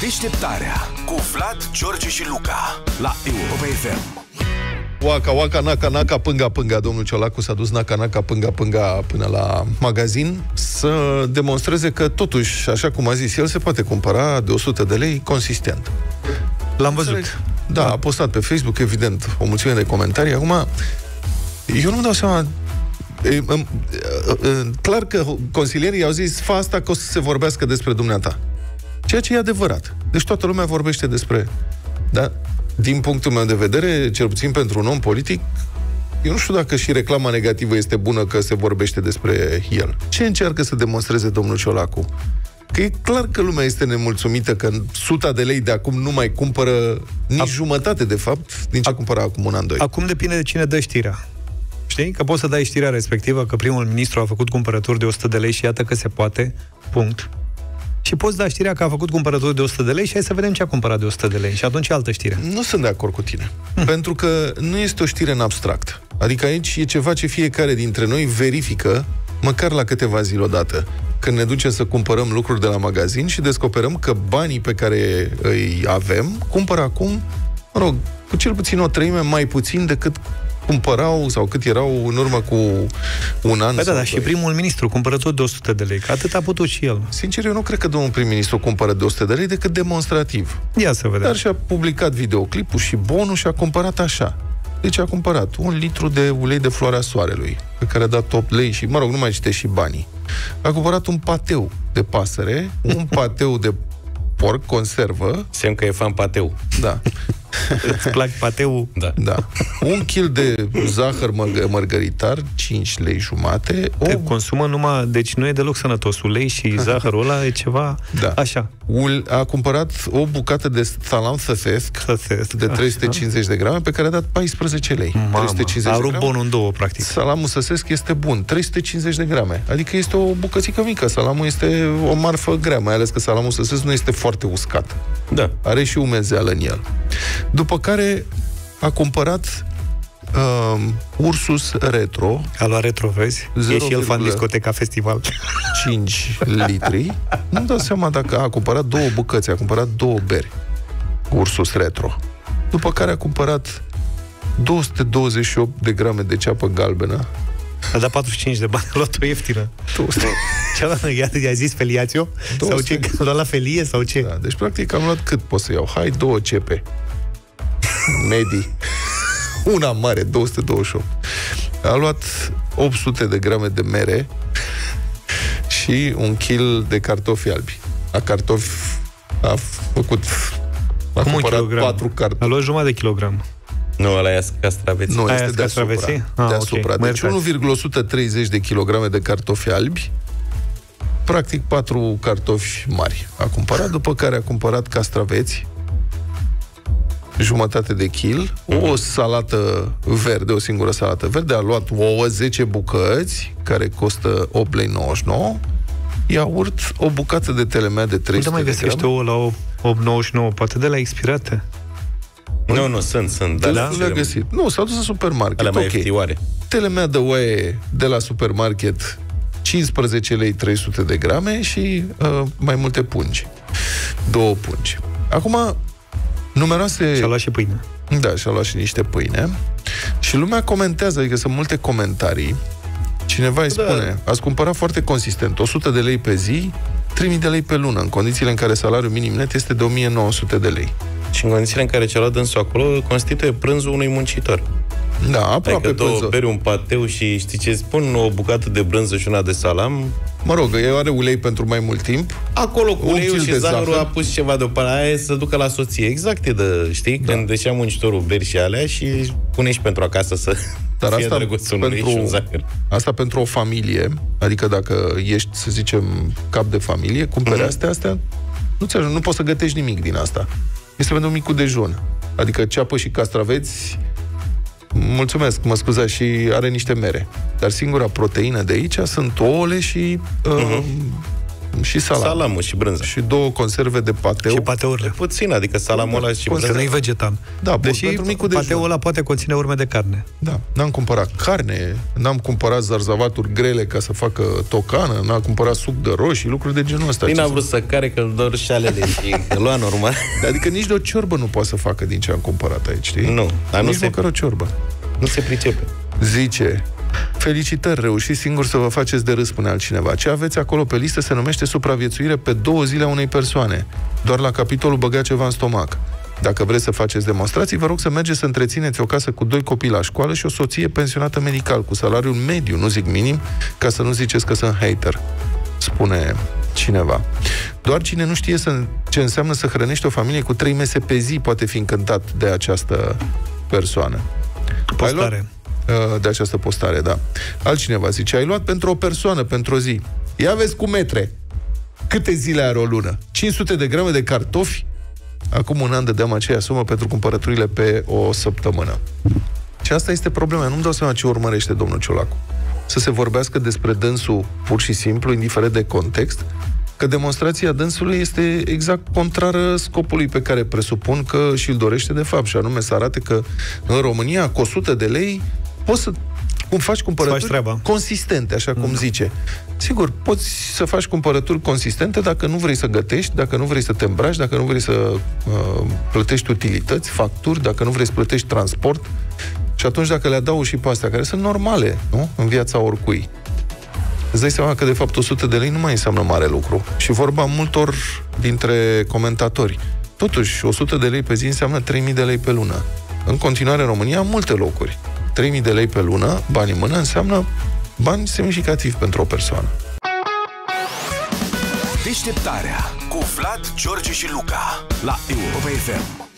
Deșteptarea cu Vlad, George și Luca la Europa FM. Waka, waka, naca, naca, pânga, pânga. Domnul Ciolacu s-a dus naca, naca, pânga, pânga până la magazin să demonstreze că totuși, așa cum a zis el, se poate cumpăra de 100 de lei consistent. L-am văzut. Da, a postat pe Facebook, evident, o mulțime de comentarii. Acum, eu nu-mi dau seama. Clar că consilierii au zis: fă asta că o să se vorbească despre dumneata. Ceea ce e adevărat. Deci toată lumea vorbește despre... Da? Din punctul meu de vedere, cel puțin pentru un om politic, eu nu știu dacă și reclama negativă este bună că se vorbește despre el. Ce încearcă să demonstreze domnul Ciolacu? Că e clar că lumea este nemulțumită că în 100 de lei de acum nu mai cumpără nici jumătate, de fapt, din ce cumpăra acum un an, doi. Acum depinde de cine dă știrea. Știi? Că poți să dai știrea respectivă că primul ministru a făcut cumpărături de 100 de lei și iată că se poate, punct. Și poți da știrea că a făcut cumpărături de 100 de lei și hai să vedem ce a cumpărat de 100 de lei. Și atunci e altă știre. Nu sunt de acord cu tine. Pentru că nu este o știre în abstract. Adică aici e ceva ce fiecare dintre noi verifică, măcar la câteva zile odată. Când ne ducem să cumpărăm lucruri de la magazin și descoperăm că banii pe care îi avem, cumpără acum, mă rog, cu cel puțin o treime mai puțin decât cumpărau sau cât erau în urmă cu un an. Da, și primul ministru cumpără tot de 100 de lei, că atât a putut și el. Sincer, eu nu cred că domnul prim-ministru cumpără de 100 de lei decât demonstrativ. Ia să vedem. Dar și-a publicat videoclipul și bonul și a cumpărat așa. Deci a cumpărat 1 litru de ulei de floarea soarelui, pe care a dat 8 lei și, mă rog, nu mai citești și banii. A cumpărat un pateu de pasăre, un pateu de porc, conservă. Semn că e fan pateu. Da. Îți plac pateu? Da. 1 kg de zahăr mărgăritar, 5 lei jumate. Te consumă numai... Deci nu e deloc sănătos. Ulei și zahărul ăla e ceva așa. A cumpărat o bucată de salam săsesc de 350 de grame, pe care a dat 14 lei. Mamă, 350 a rupt bonul în două, practic. Salamul săsesc este bun. 350 de grame. Adică este o bucățică mică. Salamul este o marfă grea, mai ales că salamul săsesc nu este foarte uscat. Da. Are și umezeală în el. După care a cumpărat Ursus Retro. A luat Retro, vezi? E și el fan discoteca festival. 5 litri. Nu-mi dau seama dacă a cumpărat 2 bucăți, a cumpărat 2 beri Ursus Retro. După care a cumpărat 228 de grame de ceapă galbenă. A dat 45 de bani, a luat-o ieftină. I-a zis feliațio? Sau ce? A luat la felie sau ce? Da, deci practic am luat cât pot să iau? Hai, 2 cepe medii. Una mare, 228. A luat 800 de grame de mere și 1 kg de cartofi albi. A cumpărat 4 cartofi. A luat jumătate de kilogram. Nu, ăla e castraveți. Nu, este deasupra. Okay. Deci 1,130 de kilograme de cartofi albi, practic 4 cartofi mari a cumpărat, după care a cumpărat castraveți, jumătate de kil, o salată verde, o singură salată verde, a luat ouă, 10 bucăți, care costă 8,99 lei, iaurt, o bucată de telemea de 300 de grame. Unde mai găsește ouă la 8,99? Poate de la expirate? Nu, sunt. Da, le-a găsit. Nu, s-a dus în supermarket. Alea mai ieftioare. Telemea de oaie de la supermarket, 15 lei 300 de grame și mai multe pungi. 2 pungi. Acum, numeroase... Și-a luat și pâine. Da, și-a luat și niște pâine. Și lumea comentează, adică sunt multe comentarii. Cineva îi spune: ați cumpărat foarte consistent, 100 de lei pe zi, 3.000 de lei pe lună, în condițiile în care salariul minim net este de 1.900 de lei. Și în condițiile în care ce-a luat dânsul acolo constituie prânzul unui muncitor. Da, aproape adică 2 beri, un pateu și știi ce spun? O bucată de brânză și una de salam. Mă rog, el are ulei pentru mai mult timp. Acolo cu uleiul și zahărul a pus ceva deoparte, aia să ducă la soție. Exact e de, știi? Da. Când deșea muncitorul beri și alea și pune și pentru acasă să fie drăguț un ulei și un zahăr. Asta pentru o familie, adică dacă ești, să zicem, cap de familie, cumperi astea, nu poți să gătești nimic din asta. Este pentru micul dejun. Adică ceapă și castraveți, mulțumesc, mă scuzați, și are niște mere. Dar singura proteină de aici sunt ouăle și Și salamul și brânza. Și 2 conserve de pateu. Și pateurile. Puțin, adică salamul ăla și brânza. Că nu-i vegetan. Da, deși pateul ăla poate conține urme de carne. Da, n-am cumpărat carne, n-am cumpărat zarzavaturi grele ca să facă tocană, n-am cumpărat suc de roșii, lucruri de genul ăsta. Bine a vrut să care, că doar șalele și lua normal. Adică nici de o ciorbă nu poate să facă din ce am cumpărat aici, știi? Nu, dar nici măcar o ciorbă. Nu se pricepe. Zice: felicitări, reușiți singur să vă faceți de râs, spune altcineva. Ce aveți acolo pe listă se numește supraviețuire pe 2 zile a unei persoane. Doar la capitolul băga ceva în stomac. Dacă vreți să faceți demonstrații, vă rog să mergeți să întrețineți o casă cu 2 copii la școală și o soție pensionată medical, cu salariul mediu, nu zic minim, ca să nu ziceți că sunt hater, spune cineva. Doar cine nu știe ce înseamnă să hrănești o familie cu 3 mese pe zi poate fi încântat de această persoană. Postare. De această postare, da. Altcineva zice: ai luat pentru o persoană, pentru o zi. Ia vezi cu metre. Câte zile are o lună? 500 de grame de cartofi? Acum un an dădeam aceea sumă pentru cumpărăturile pe o săptămână. Și asta este problema. Nu-mi dau seama ce urmărește domnul Ciolacu. Să se vorbească despre dânsul pur și simplu, indiferent de context, că demonstrația dânsului este exact contrară scopului pe care presupun că și-l dorește de fapt, și anume să arate că în România, cu 100 de lei, poți să faci cumpărături consistente, așa cum zice. Sigur, poți să faci cumpărături consistente dacă nu vrei să gătești, dacă nu vrei să te îmbraci, dacă nu vrei să plătești utilități, facturi, dacă nu vrei să plătești transport. Și atunci, dacă le adaugi și pe astea, care sunt normale, nu? În viața oricui, îți dai seama că, de fapt, 100 de lei nu mai înseamnă mare lucru. Și vorba multor dintre comentatori. Totuși, 100 de lei pe zi înseamnă 3.000 de lei pe lună. În continuare, în România, multe locuri. 3.000 de lei pe lună, bani în mână, înseamnă bani semnificativ pentru o persoană. Deșteptarea cu Vlad, George și Luca la Europa FM.